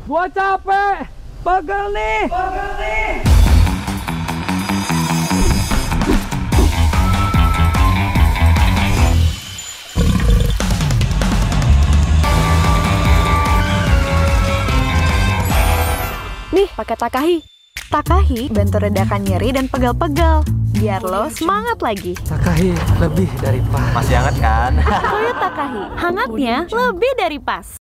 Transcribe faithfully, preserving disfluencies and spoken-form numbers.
Gua capek. Pegel nih. Pegel nih. Nih, pakai Takahi. Takahi bantu redakan nyeri dan pegal-pegal. Biar lo semangat lagi. Takahi lebih dari pas. Masih hangat kan? Toyo Takahi, hangatnya lebih dari pas.